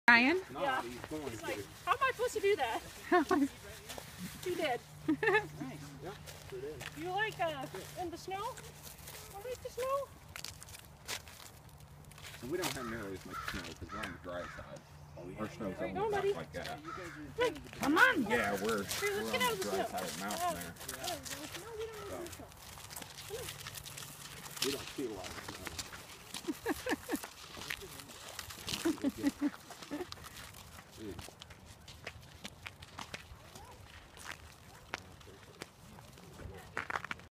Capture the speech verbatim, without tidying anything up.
Ryan? Yeah. He's like, how am I supposed to do that? He did. You like uh, in the snow? You like the snow? And we don't have nearly as much snow because we're on the dry side. Our snow's Where you only going, about buddy? like that. Come on. Yeah, we're, Here, we're let's on get out of the the dry snow. side of the mountain there. No, we don't want to do so. We don't see a lot of snow.